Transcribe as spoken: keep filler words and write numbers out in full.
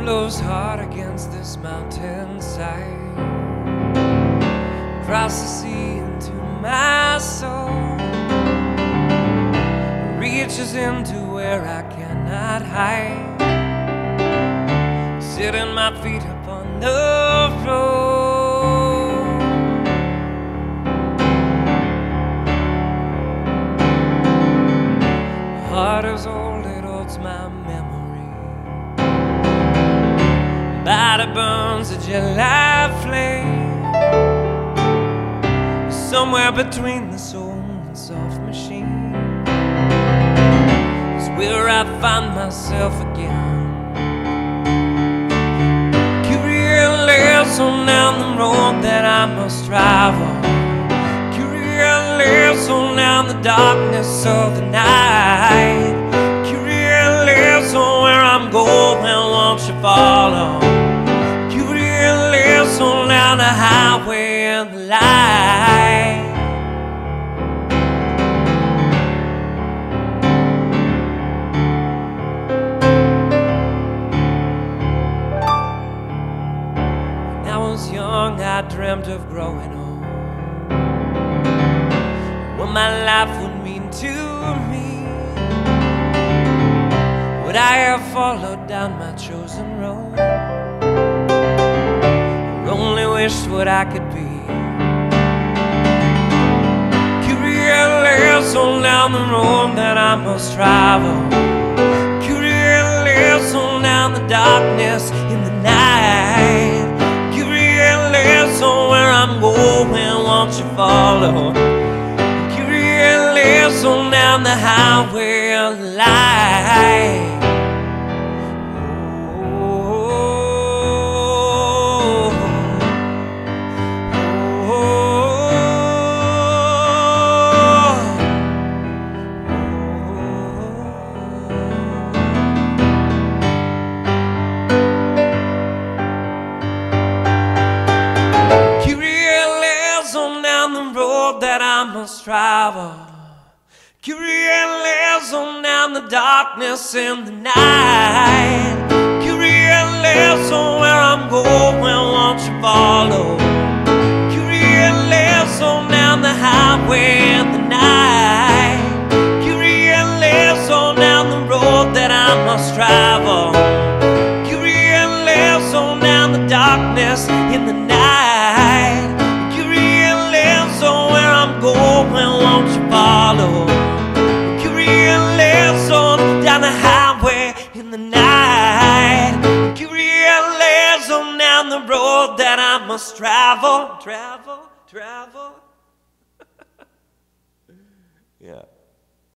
blows hard against this mountainside, across the sea into my soul, reaches into where I cannot hide, setting my feet upon the road. My heart is old, it holds my memory, body burns a July flame, somewhere between the soul and soft machine is where I find myself again. Curious on down the road that I must travel, curious on down the darkness of the night, curious on where I'm going, won't you follow? Curious on down the highway and the light. When I was young, I dreamt of growing old, what my life would mean to me. Would I have followed down my chosen road, or only wished what I could be? Curious on down the road that I must travel, curious on down the darkness in the night, curious on where I'm going, won't you follow? Curious on down the highway of light. That I must travel, curious on down the darkness in the night, curious on where I'm going, won't you follow? Curious on down the highway in the night, curious on down the road that I must travel, curious on down the darkness in the night, going, won't you follow? Curious on down the highway in the night, curious on down the road that I must travel, travel, travel. Yeah.